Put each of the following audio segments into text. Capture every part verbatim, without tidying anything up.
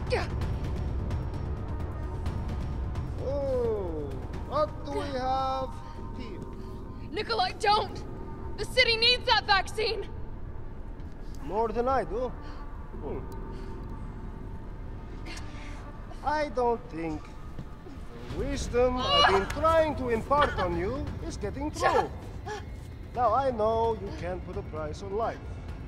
Oh, what do we have here? Nikolai, don't! The city needs that vaccine! More than I do. Hmm. I don't think the wisdom I've been trying to impart on you is getting through. Now, I know you can't put a price on life.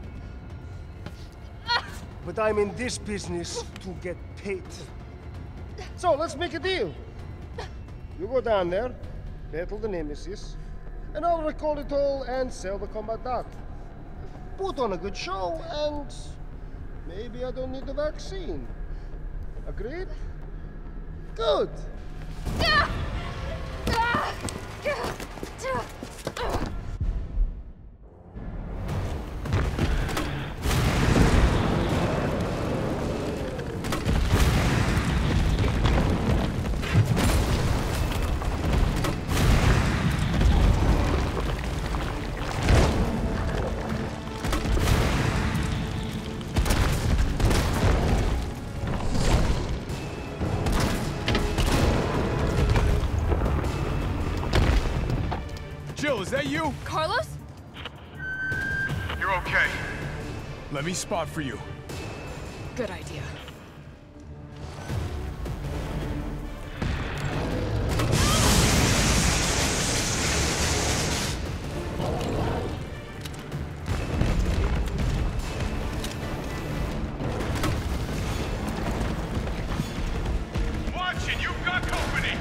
But I'm in this business to get paid. So, let's make a deal. You go down there, battle the Nemesis, and I'll recall it all and sell the combat dart. Put on a good show, and maybe I don't need the vaccine. Agreed? Good. Jill, is that you? Carlos? You're okay. Let me spot for you. Good idea. Watch it! You've got company!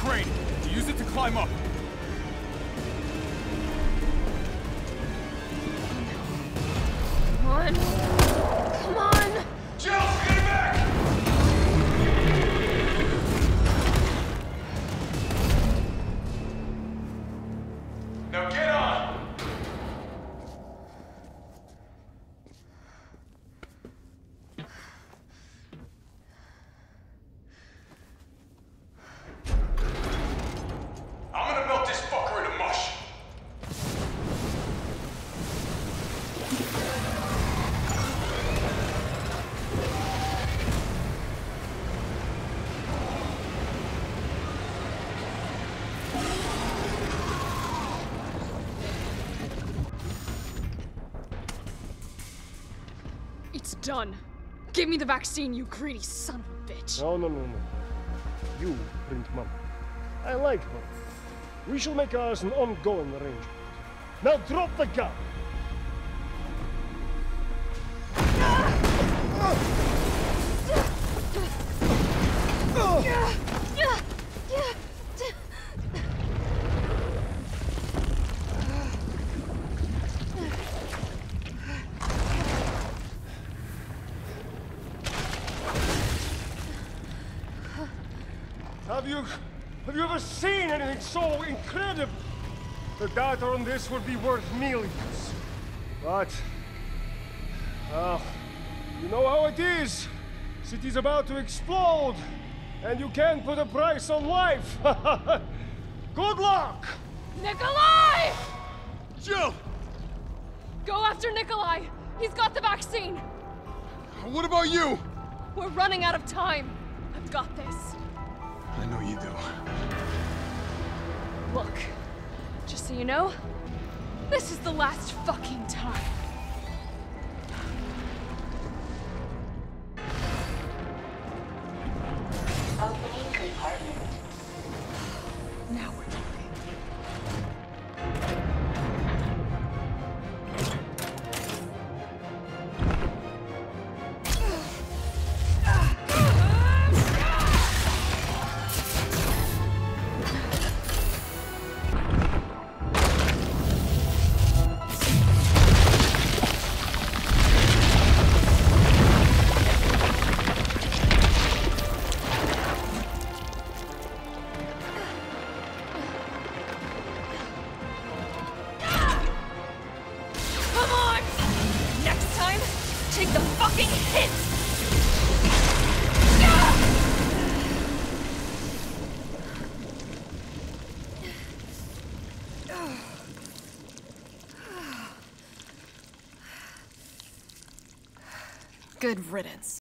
crane. Use it to climb up. Come on. Come on! Jill, get back! Now get on! I'm gonna melt this fucker into mush. It's done. Give me the vaccine, you greedy son of a bitch. No, no, no, no. You print Mum. I like Mum. We shall make ours an ongoing arrangement. Now drop the gun! Have you... have you ever seen anything so incredible? The data on this would be worth millions. But... well, you know how it is. City's about to explode, and you can't put a price on life. Good luck! Nikolai! Jill! Go after Nikolai! He's got the vaccine! What about you? We're running out of time. I've got this. I know you do. Look, just so you know, this is the last fucking time. Opening compartment. Now we're talking. Take the fucking hit! Good riddance.